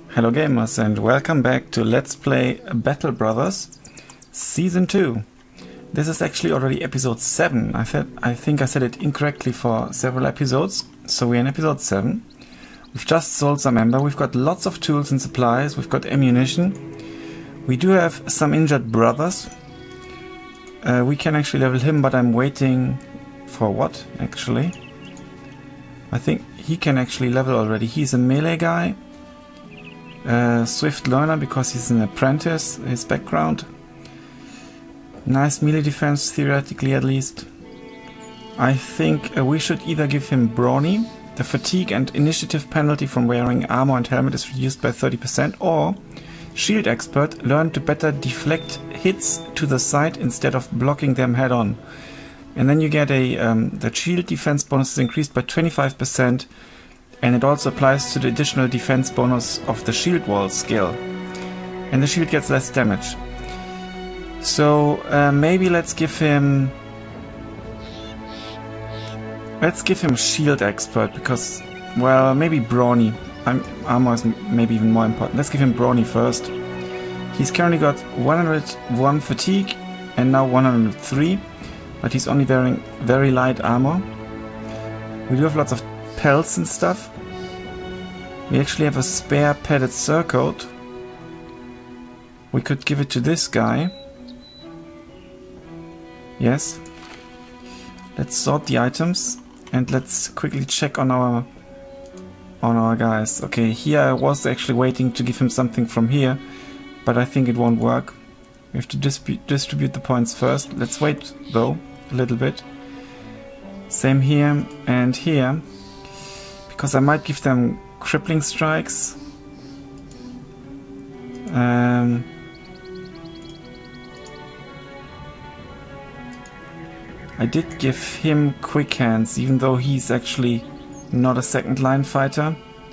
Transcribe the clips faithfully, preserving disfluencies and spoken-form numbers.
Hello gamers and welcome back to Let's Play Battle Brothers Season two. This is actually already episode seven. I, th I think I said it incorrectly for several episodes. So we're in episode seven. We've just sold some ember. We've got lots of tools and supplies. We've got ammunition. We do have some injured brothers. Uh, we can actually level him, but I'm waiting for what actually? I think he can actually level already. He's a melee guy. Uh, swift learner because he's an apprentice, his background. Nice melee defense, theoretically at least. I think uh, we should either give him Brawny. The fatigue and initiative penalty from wearing armor and helmet is reduced by thirty percent, or Shield Expert, learn to better deflect hits to the side instead of blocking them head on. And then you get a, um, the shield defense bonus is increased by twenty-five percent. And it also applies to the additional defense bonus of the shield wall skill. And the shield gets less damage. So uh, maybe let's give him... Let's give him Shield Expert because, well, maybe Brawny. I'm, armor is maybe even more important. Let's give him Brawny first. He's currently got one hundred one fatigue and now one hundred three. But he's only wearing very light armor. We do have lots of pelts and stuff. We actually have a spare padded surcoat. We could give it to this guy. Yes. Let's sort the items and let's quickly check on our on our guys. Okay, here I was actually waiting to give him something from here, but I think it won't work. We have to distribute the points first. Let's wait though a little bit. Same here and here. Because I might give them crippling strikes. Um, I did give him quick hands, even though he's actually not a second line fighter.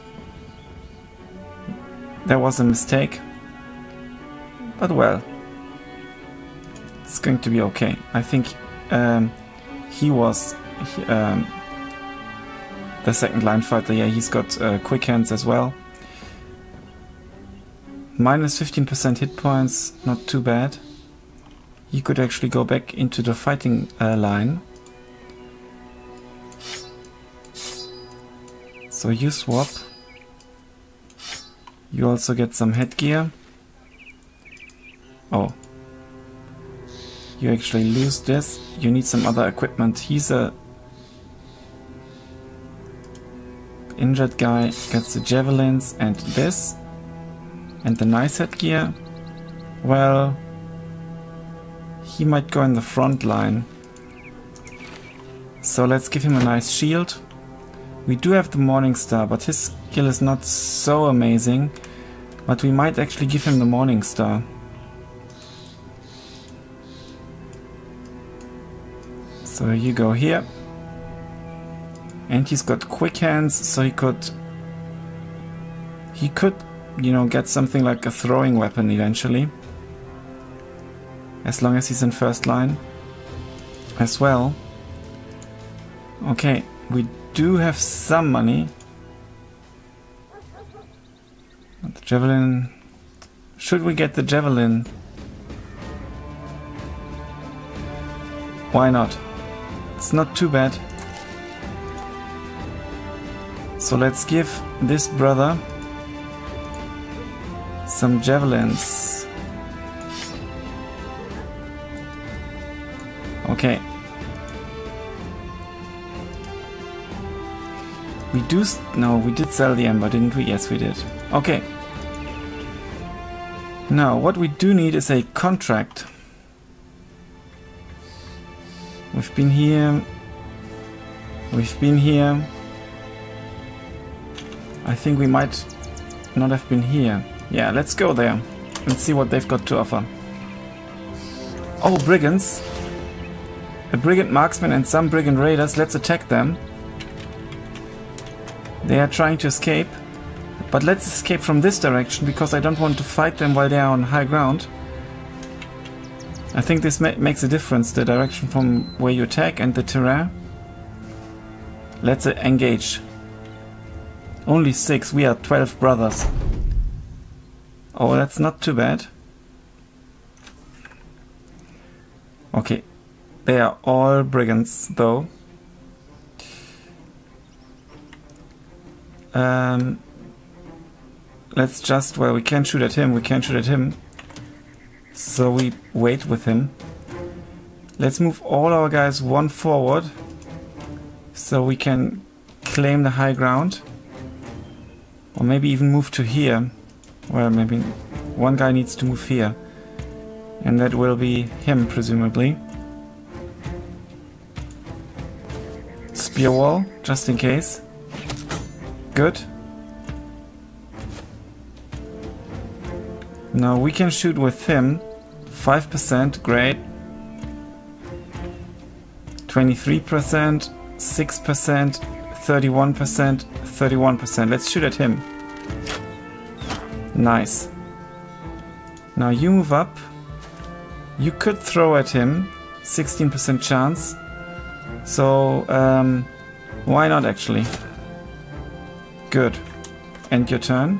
That was a mistake. But well, it's going to be okay. I think um, he was... He, um, the second line fighter, yeah, he's got uh, quick hands as well. Minus fifteen percent hit points, not too bad. He could actually go back into the fighting uh, line. So you swap. You also get some headgear. Oh. You actually lose this. You need some other equipment. He's a injured guy, gets the javelins and this and the nice headgear. Well, he might go in the front line, so let's give him a nice shield. We do have the Morning Star, but his skill is not so amazing, but we might actually give him the Morning Star. So you go here. And he's got quick hands, so he could, he could, you know, get something like a throwing weapon eventually. As long as he's in first line as well. Okay, we do have some money. The javelin, should we get the javelin? Why not? It's not too bad. So let's give this brother some javelins. Okay. We do... No, we did sell the ember, didn't we? Yes, we did. Okay. Now, what we do need is a contract. We've been here. We've been here. I think we might not have been here. Yeah, let's go there and see what they've got to offer. Oh, brigands. A brigand marksman and some brigand raiders. Let's attack them. They are trying to escape. But let's escape from this direction because I don't want to fight them while they are on high ground. I think this ma makes a difference, the direction from where you attack and the terrain. Let's uh, engage. Only six, we are twelve brothers. Oh, that's not too bad. Okay. They are all brigands, though. Um, let's just... Well, we can't shoot at him. We can't shoot at him. So we wait with him. Let's move all our guys one forward. So we can claim the high ground. Or maybe even move to here. Well, maybe one guy needs to move here. And that will be him, presumably. Spear wall, just in case. Good. Now we can shoot with him. five percent, great. twenty-three percent, six percent, thirty-one percent, thirty-one percent. Let's shoot at him. Nice. Now you move up. You could throw at him. sixteen percent chance. So, um, why not actually? Good. End your turn.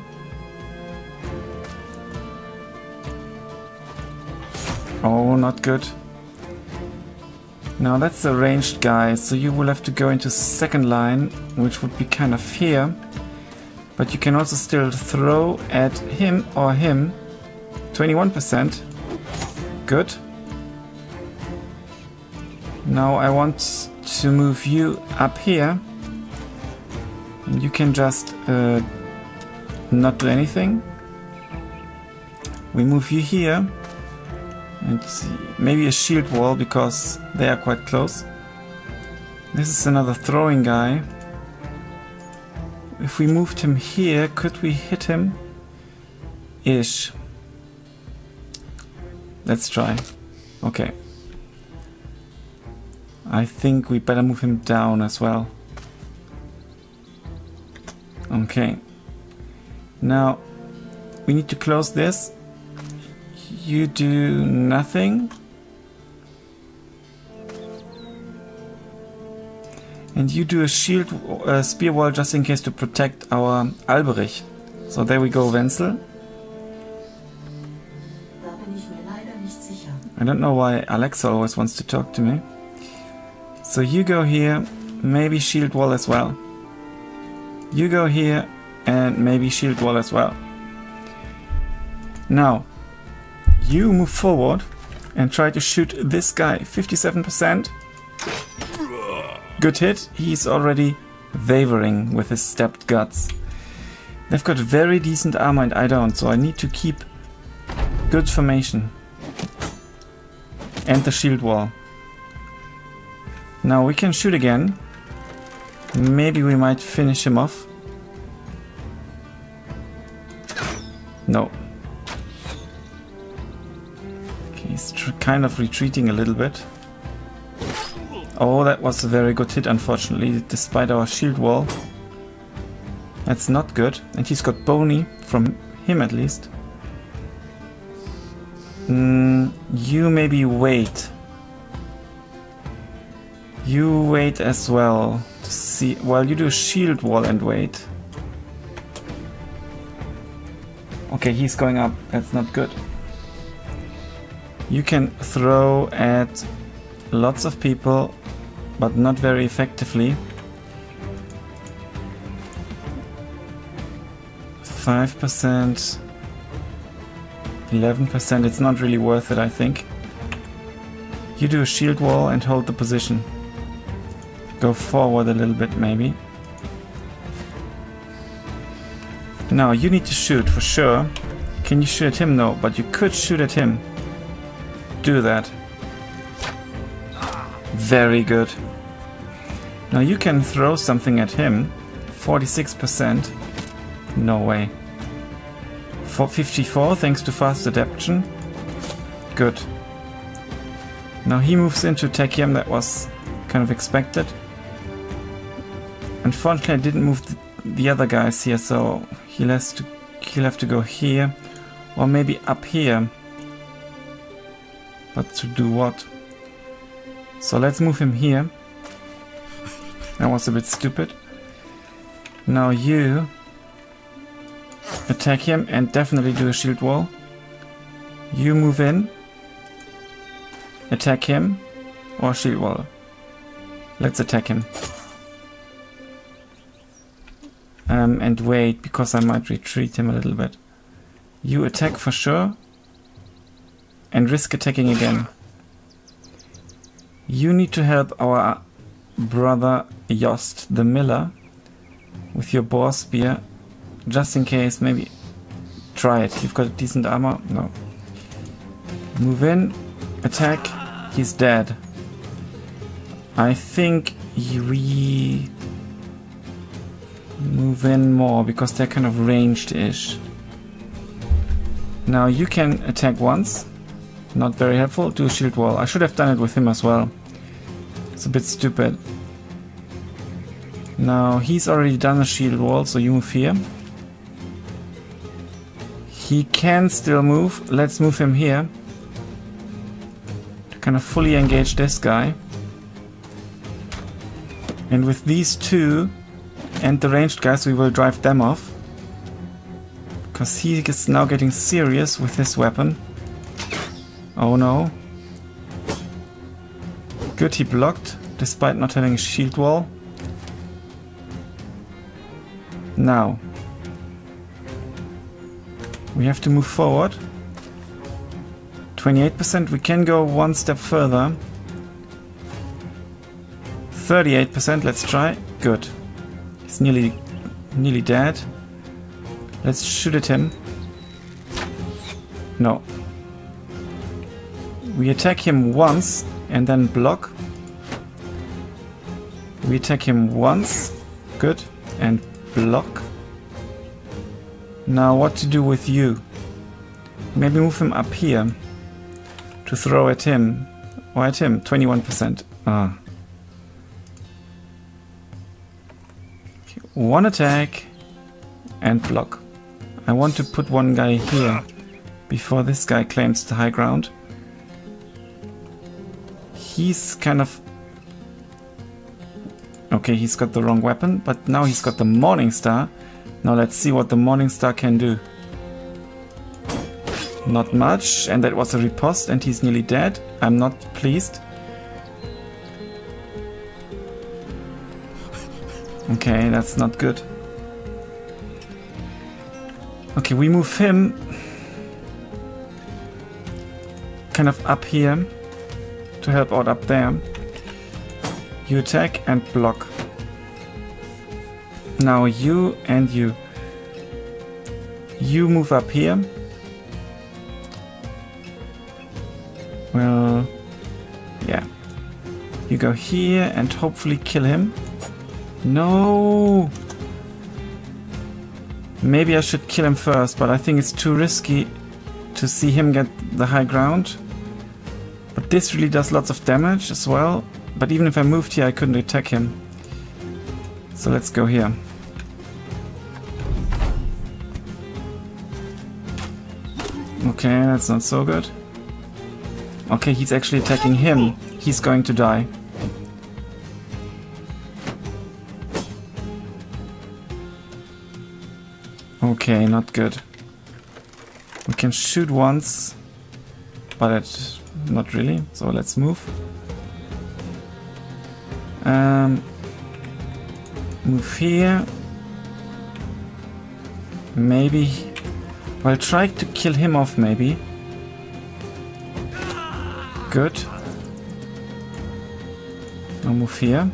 Oh, not good. Now that's a ranged guy, so you will have to go into second line, which would be kind of here. But you can also still throw at him or him. twenty-one percent. Good. Now I want to move you up here. And you can just uh, not do anything. We move you here. And maybe a shield wall because they are quite close. This is another throwing guy. If we moved him here, could we hit him? Ish. Let's try. Okay. I think we better move him down as well. Okay. Now, we need to close this. You do nothing. And you do a shield, uh, spear wall just in case to protect our Alberich. So there we go, Wenzel. I don't know why Alexa always wants to talk to me. So you go here, maybe shield wall as well. You go here and maybe shield wall as well. Now, you move forward and try to shoot this guy. fifty-seven percent. Good hit. He's already wavering with his stabbed guts. They've got very decent armor and I don't, so I need to keep good formation. And the shield wall. Now we can shoot again. Maybe we might finish him off. No. Okay, he's tr kind of retreating a little bit. Oh, that was a very good hit, unfortunately, despite our shield wall. That's not good. And he's got bony, from him at least. Mm, you maybe wait. You wait as well to see. Well, you do shield wall and wait. Okay, he's going up. That's not good. You can throw at lots of people, but not very effectively. five percent, eleven percent. It's not really worth it, I think. You do a shield wall and hold the position. Go forward a little bit, maybe. Now, you need to shoot for sure. Can you shoot at him? No, but you could shoot at him. Do that. Very good. Now you can throw something at him. forty-six percent. No way. For fifty-four, thanks to fast adaptation. Good. Now he moves into Techium. That was kind of expected. Unfortunately, I didn't move the, the other guys here, so he'll have to he'll have to go here, or maybe up here. But to do what? So let's move him here. That was a bit stupid. Now you Attack him and definitely do a shield wall. You move in. Attack him or shield wall. Let's attack him. Um, and wait, because I might retreat him a little bit. You attack for sure. And risk attacking again. You need to help our brother Yost, the miller, with your boar spear. Just in case, maybe try it. You've got decent armor? No. Move in. Attack. He's dead. I think we move in more because they're kind of ranged-ish. Now you can attack once. Not very helpful. Do a shield wall. I should have done it with him as well. It's a bit stupid. Now he's already done a shield wall, so you move here. He can still move. Let's move him here. To kind of fully engage this guy. And with these two and the ranged guys, we will drive them off. Because he is now getting serious with his weapon. Oh no. Good, he blocked, despite not having a shield wall. Now. We have to move forward. twenty-eight percent, we can go one step further. thirty-eight percent, let's try. Good. He's nearly, nearly dead. Let's shoot at him. No. We attack him once and then block. We attack him once. Good. And block. Now what to do with you? Maybe move him up here to throw at him. Or at him. twenty-one percent. Ah. Okay. One attack and block. I want to put one guy here before this guy claims the high ground. He's kind of... Okay, he's got the wrong weapon, but now he's got the Morning Star. Now let's see what the Morning Star can do. Not much, and that was a riposte, and he's nearly dead. I'm not pleased. Okay, that's not good. Okay, we move him kind of up here to help out up there. You attack and block. Now you and you. You move up here. Well, yeah. You go here and hopefully kill him. No! Maybe I should kill him first, but I think it's too risky to see him get the high ground. But this really does lots of damage as well. But even if I moved here, I couldn't attack him. So let's go here. Okay, that's not so good. Okay, he's actually attacking him. He's going to die. Okay, not good. We can shoot once, but it, not really. So let's move. Um, move here. Maybe. Well, try to kill him off, maybe. Good. Now move here.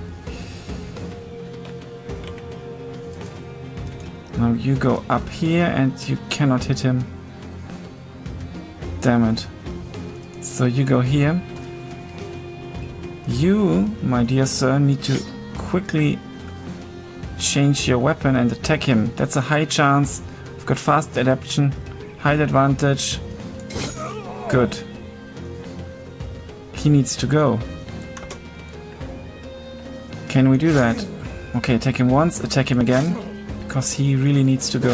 Now you go up here and you cannot hit him. Damn it. So you go here. You, my dear sir, need to quickly change your weapon and attack him. That's a high chance. We've got fast adaptation, height advantage. Good. He needs to go. Can we do that? Okay, attack him once, attack him again, because he really needs to go.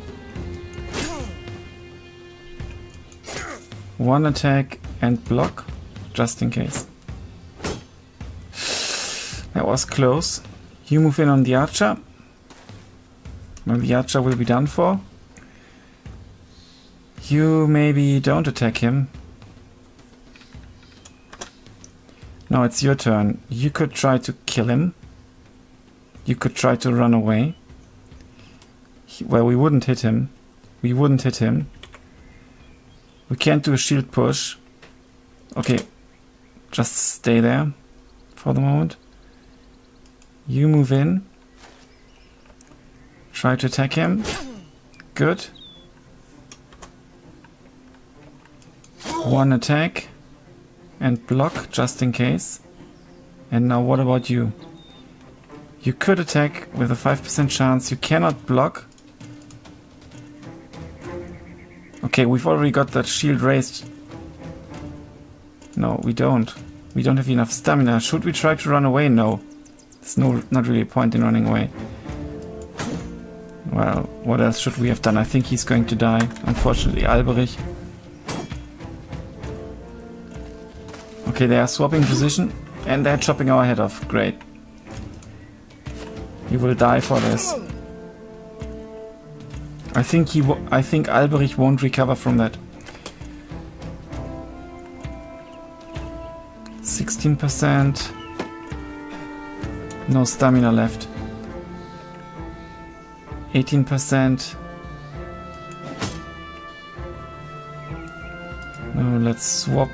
One attack and block, just in case. That was close. You move in on the archer. Well, the archer will be done for. You maybe don't attack him. Now it's your turn. You could try to kill him. You could try to run away. He, well, we wouldn't hit him. We wouldn't hit him. We can't do a shield push. Okay, just stay there for the moment. You move in. Try to attack him. Good. One attack. And block, just in case. And now what about you? You could attack with a five percent chance. You cannot block. Okay, we've already got that shield raised. No, we don't. We don't have enough stamina. Should we try to run away? No. There's no, not really a point in running away. Well, what else should we have done? I think he's going to die. Unfortunately, Alberich. Okay, they are swapping position and they're chopping our head off. Great. You will die for this. I think he. W I think Alberich won't recover from that. sixteen percent. No stamina left. eighteen percent. Now let's swap.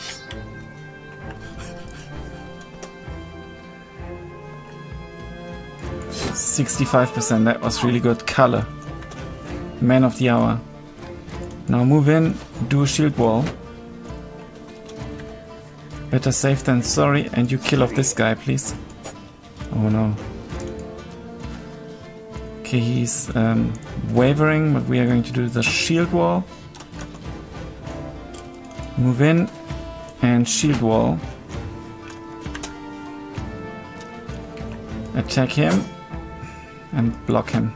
sixty-five percent. That was really good. Color. Man of the hour. Now move in, do a shield wall. Better safe than sorry, and you kill off this guy, please. Oh no. Okay, he's um, wavering, but we are going to do the shield wall. Move in and shield wall. Attack him and block him.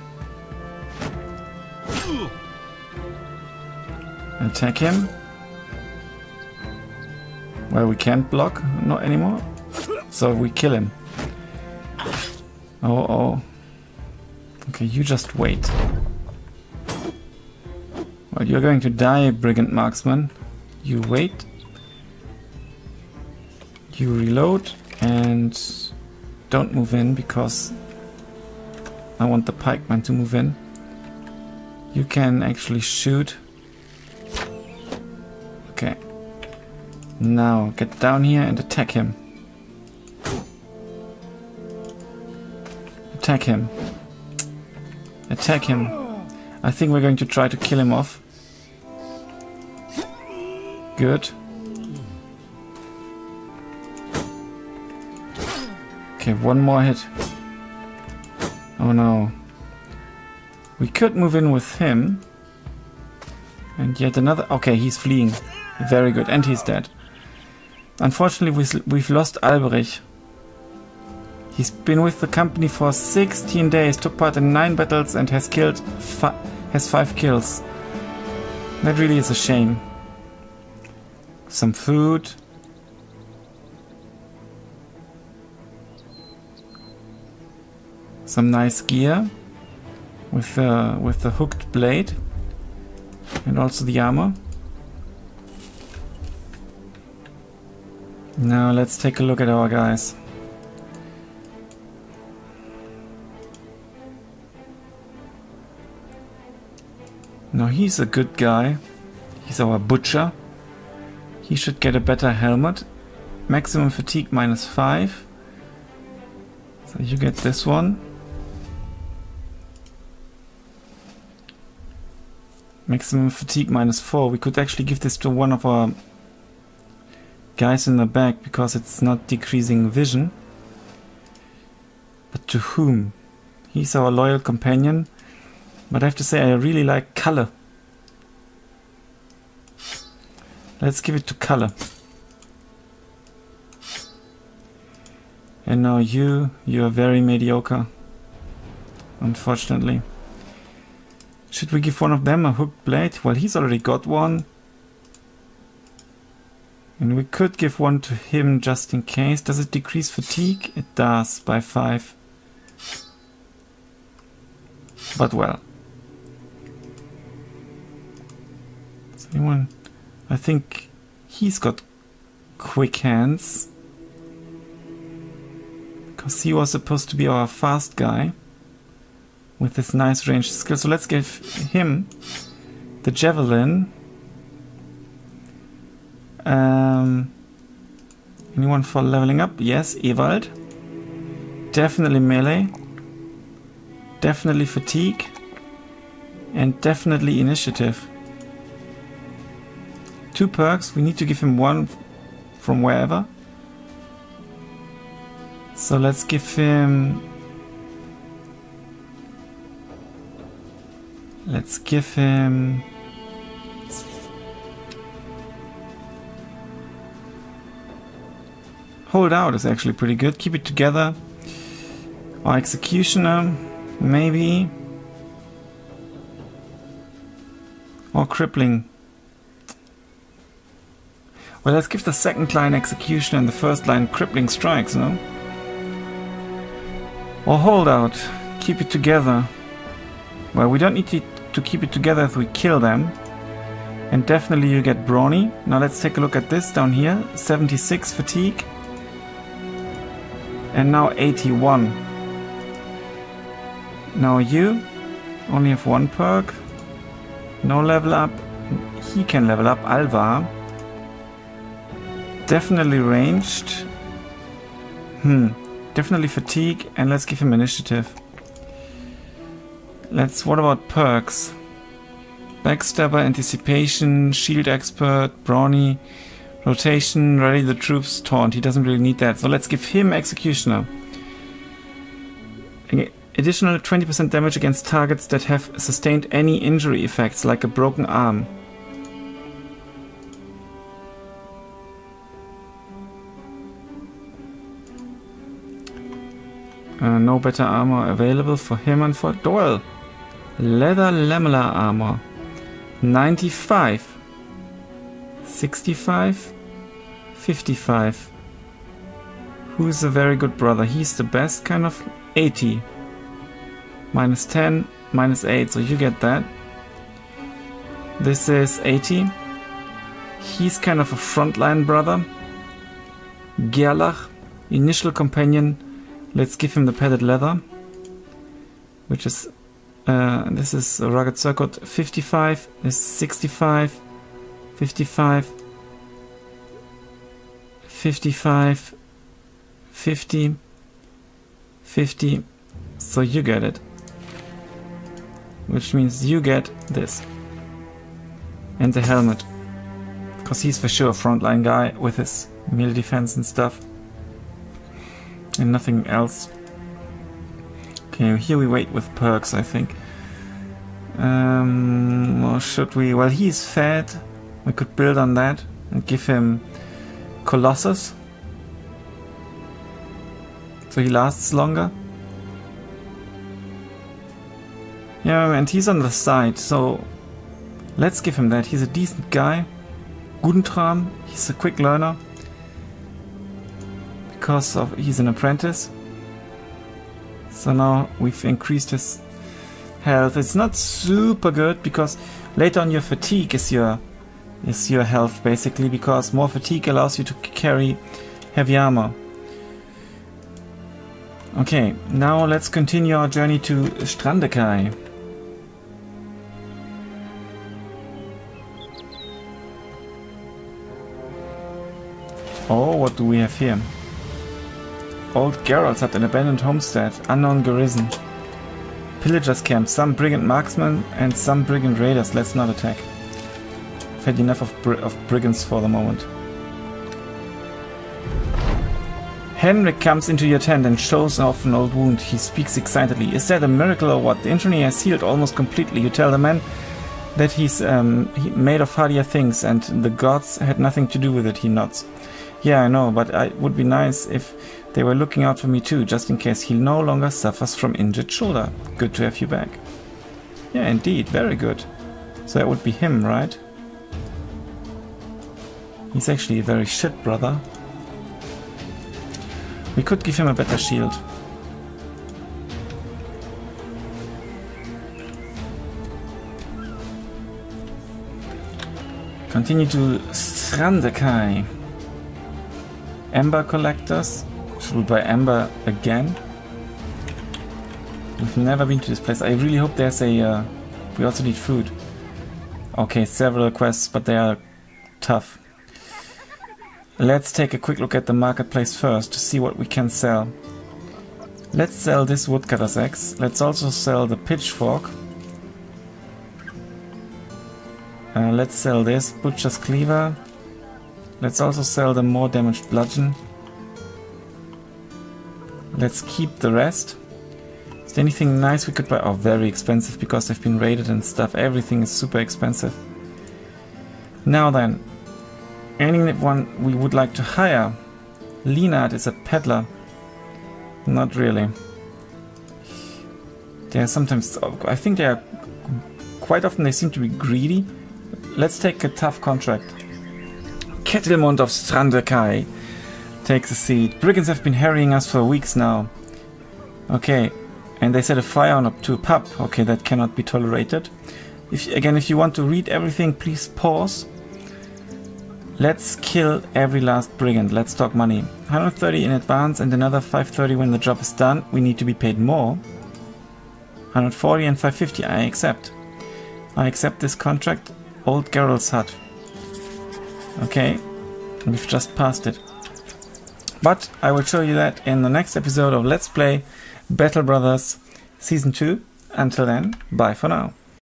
Attack him. Well, we can't block not anymore, so we kill him. Oh, oh. Okay, you just wait. Well, you're going to die, Brigand Marksman. You wait. You reload and don't move in because I want the pikeman to move in. You can actually shoot. Okay. Now get down here and attack him. Attack him. Attack him. I think we're going to try to kill him off. Good. Okay, one more hit. Oh no. We could move in with him. And yet another... Okay, he's fleeing. Very good. And he's dead. Unfortunately, we've lost Alberich. He's been with the company for sixteen days, took part in nine battles and has killed fi has five kills. That really is a shame. Some food. Some nice gear with the with the hooked blade and also the armor. Now let's take a look at our guys. Now he's a good guy. He's our butcher. He should get a better helmet. Maximum fatigue minus five. So you get this one. Maximum fatigue minus four. We could actually give this to one of our guys in the back because it's not decreasing vision. But to whom? He's our loyal companion. But I have to say I really like color. Let's give it to color. And now you, you are very mediocre. Unfortunately. Should we give one of them a hooked blade? Well, he's already got one. And we could give one to him just in case. Does it decrease fatigue? It does, by five. But well. Does anyone... I think he's got quick hands. Because he was supposed to be our fast guy. With this nice ranged skill. So let's give him the javelin. Um, anyone for leveling up? Yes, Ewald. Definitely melee. Definitely fatigue. And definitely initiative. Two perks. We need to give him one from wherever. So let's give him... Let's give him... Hold out is actually pretty good. Keep it together. Or executioner, maybe. Or crippling. Well, let's give the second line executioner and the first line crippling strikes, no? Or hold out. Keep it together. Well, we don't need to, to keep it together if we kill them. And definitely you get brawny. Now let's take a look at this down here. seventy-six fatigue. And now eighty-one. Now you only have one perk. No level up. He can level up. Alvar. Definitely ranged. Hmm. Definitely fatigue. And let's give him initiative. Let's... What about perks? Backstabber, anticipation, shield expert, brawny, rotation, rally the troops, taunt. He doesn't really need that. So let's give him executioner. Additional twenty percent damage against targets that have sustained any injury effects, like a broken arm. Uh, no better armor available for him and for Doyle. Leather lamellar armor. ninety-five. sixty-five. fifty-five. Who's a very good brother? He's the best kind of. eighty. Minus ten, minus eight, so you get that. This is eighty. He's kind of a frontline brother. Gerlach, initial companion. Let's give him the padded leather. Which is... Uh, this is a rugged circuit. fifty-five. This is sixty-five. fifty-five. fifty-five. fifty. fifty. So you get it. Which means you get this. And the helmet. Because he's for sure a frontline guy with his melee defense and stuff. And nothing else. Okay, here we wait with perks, I think. Um, or should we? Well, he's fed. We could build on that and give him Colossus. So he lasts longer. Yeah, and he's on the side, so let's give him that. He's a decent guy. Gudentram, he's a quick learner. Because of he's an apprentice. So now we've increased his health. It's not super good because later on your fatigue is your is your health basically, because more fatigue allows you to carry heavy armor. Okay, now let's continue our journey to Strandekai. Oh, what do we have here? Old Geralt at an abandoned homestead, unknown garrison. Pillagers camp, some brigand marksmen and some brigand raiders. Let's not attack. I've had enough of, br of brigands for the moment. Henrik comes into your tent and shows off an old wound. He speaks excitedly. Is that a miracle or what? The injury has healed almost completely. You tell the man that he's um, he made of hardier things and the gods had nothing to do with it. He nods. Yeah, I know, but it would be nice if they were looking out for me too, just in case he no longer suffers from injured shoulder. Good to have you back. Yeah, indeed, very good. So that would be him, right? He's actually a very shit brother. We could give him a better shield. Continue to Strandekai. Amber collectors. Should we buy amber again? We've never been to this place. I really hope there's a... Uh, we also need food. Okay, several quests, but they are tough. Let's take a quick look at the marketplace first to see what we can sell. Let's sell this woodcutter's axe. Let's also sell the pitchfork. Uh, let's sell this butcher's cleaver. Let's also sell the more damaged bludgeon. Let's keep the rest. Is there anything nice we could buy? Oh, very expensive because they've been raided and stuff. Everything is super expensive. Now then, anyone we would like to hire? Leonard is a peddler. Not really. They are sometimes... I think they are... Quite often they seem to be greedy. Let's take a tough contract. Ketilmund of Strandekai takes a seat. Brigands have been harrying us for weeks now. Okay. And they set a fire on up to a pub. Okay, that cannot be tolerated. If, again, if you want to read everything, please pause. Let's kill every last brigand. Let's talk money. one hundred thirty in advance and another five thirty when the job is done. We need to be paid more. one hundred forty and five fifty. I accept. I accept this contract. Old Geralt's hut. Okay. We've just passed it. But I will show you that in the next episode of Let's Play Battle Brothers Season two. Until then, bye for now.